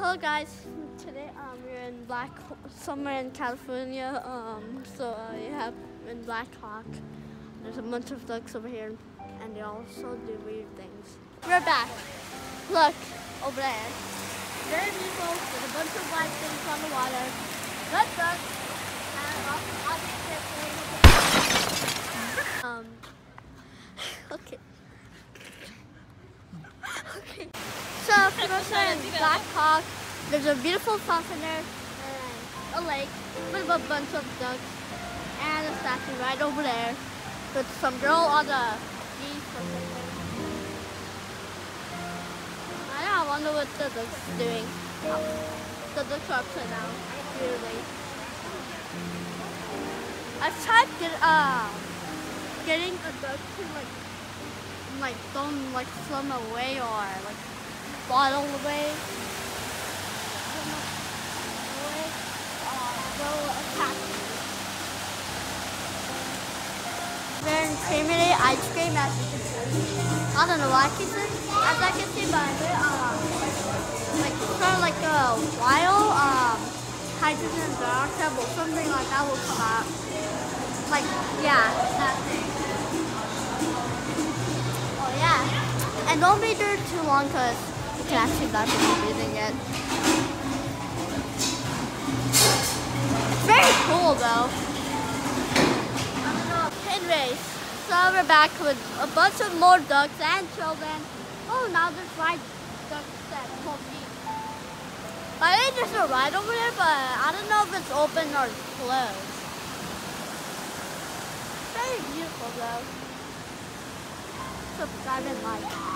Hello guys, today we're in somewhere in California. You have in Black Hawk. There's a bunch of ducks over here, and they also do weird things. We're back. Look over there. Very beautiful with a bunch of white things on the water. Red ducks, and okay. Okay. So if you're in Black Hawk, there's a beautiful fountain there, and a lake with a bunch of ducks, and a statue right over there with some girl on the geese or something. I wonder what the ducks are doing. The ducks are upside down, really. I've tried getting a duck to don't swim away or waddle away. They'll attack me. They're in creamy ice cream, as you can see. I don't know why I keep it. As I can see by it, sort of like a wild hydrogen dioxide or something like that will come out. That thing. Oh yeah. And don't be there too long because you can actually die from breathing it. It's very cool though. I don't know. Anyways, so we're back with a bunch of more ducks and children. Oh, now there's white ducks that won't be. I think there's a ride over there, but I don't know if it's open or closed. Very beautiful though. Subscribe and like.